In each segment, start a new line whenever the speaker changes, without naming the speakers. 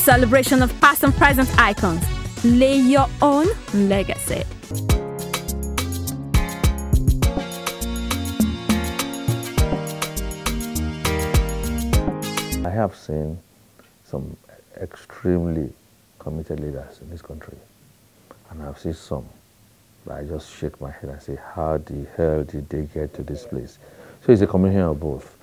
Celebration of past and present icons. Lay your own legacy.
I have seen some extremely committed leaders in this country, and I've seen some that I just shake my head and say, how the hell did they get to this place? So it's a combination of both.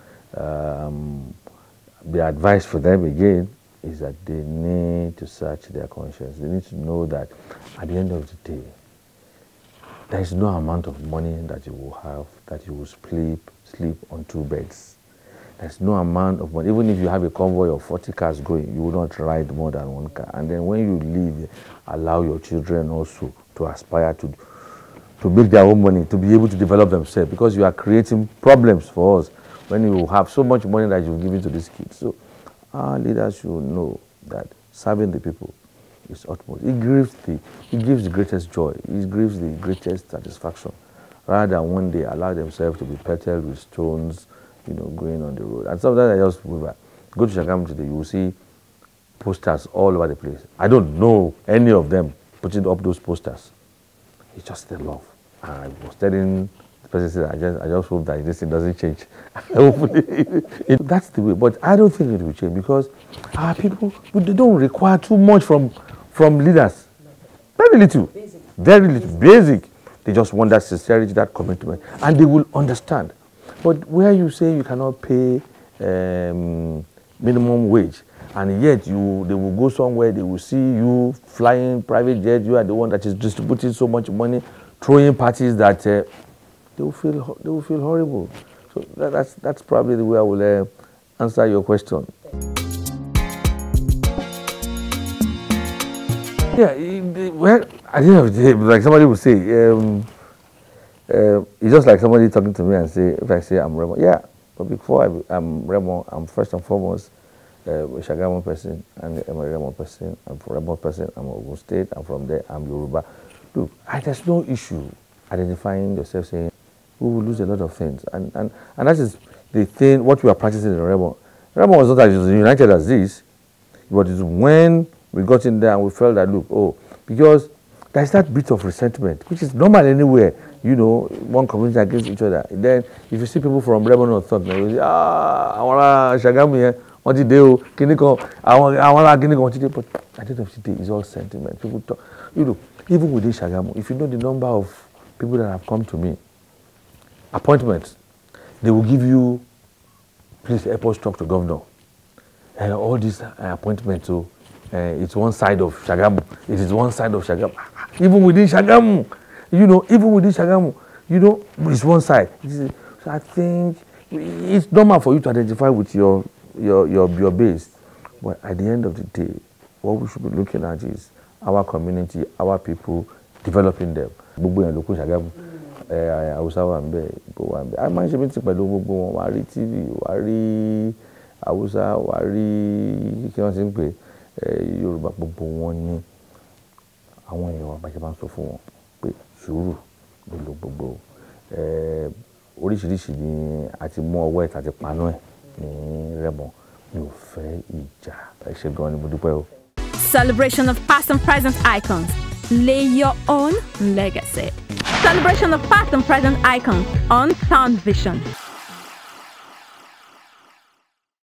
The advice for them again is that they need to search their conscience. They need to know that at the end of the day, there is no amount of money that you will have that you will sleep on 2 beds. There's no amount of money. Even if you have a convoy of 40 cars going, you will not ride more than 1 car. And then when you leave, allow your children also to aspire to make their own money, to be able to develop themselves, because you are creating problems for us when you have so much money that you've given to these kids. So our leaders should know that serving the people is utmost. It gives the greatest joy. It gives the greatest satisfaction, rather than one day allow themselves to be pelted with stones, going on the road. And sometimes I just go to Shagamu today, you will see posters all over the place. I don't know any of them putting up those posters. It's just the love. And I was telling the person, I just hope that this thing doesn't change. Hopefully, that's the way. But I don't think it will change, because our people, they don't require too much from leaders. Very little. Very little. Basic. They just want that sincerity, that commitment, and they will understand. But where you say you cannot pay minimum wage, and yet they will go somewhere, they will see you flying private jet, you are the one that is distributing so much money, throwing parties that they will feel horrible. So that's probably the way I will answer your question. Yeah, well, at the end of the day, like somebody would say, it's just like somebody talking to me and say, if I say I'm Hrm.Oba, yeah, but before I'm Hrm.Oba, I'm first and foremost a Shagamu person, and I'm a Hrm.Oba person, I'm a Hrm.Oba person, I'm Ogun State, and from there I'm Yoruba. Look, there's no issue identifying yourself, saying we will lose a lot of things, and that is the thing. What we are practicing in Hrm.Oba. Hrm.Oba was not as united as this, but it's when we got in there and we felt that, look, because there's that bit of resentment, which is normal anywhere. One community against each other. Then, if you see people from Hrm.Oba or something, you say, I want to Shagamu here, what did they do? I want to what did they? But at the end of the day, it's all sentiment. People talk, even within Shagamu, if you know the number of people that have come to me, appointments, they will give you, please help us talk to governor. All these appointments, so it's one side of Shagamu. It is one side of Shagamu. Even within Shagamu. Even within Shagamu, it's one side. So I think it's normal for you to identify with your base. But at the end of the day, what we should be looking at is our community, our people, developing them. Gbogbo yan loko Shagamu. Hausa wa nbe, Igbo wa nbe. A máa ń ṣe meeting pẹ̀lú gbogbo wọn, wá rí TV, wá rí Hausa, wá rí kí wọ́n ti ń pè Yorùbá, gbogbo wọn ní àwọn èèyàn wa bá ṣe máa ń sọ fún wọn pé sùúrù ló gbogbo oríṣiríṣi ni a ti mú ọwọ́ ẹ̀ tàti paná ẹ̀ ní Hrm.Oba. Mi ò fẹ́ ìjà. Ẹ ṣé gan ni, mo dúpẹ́ o.
Celebration of past and present icons. Lay your own legacy. Celebration of past and present icons on Sound Vision.